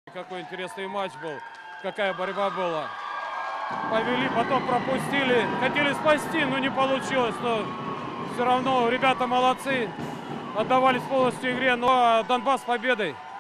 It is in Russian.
Какой интересный матч был, какая борьба была. Повели, потом пропустили, хотели спасти, но не получилось. Но все равно ребята молодцы, отдавались полностью игре, но Донбасс с победой.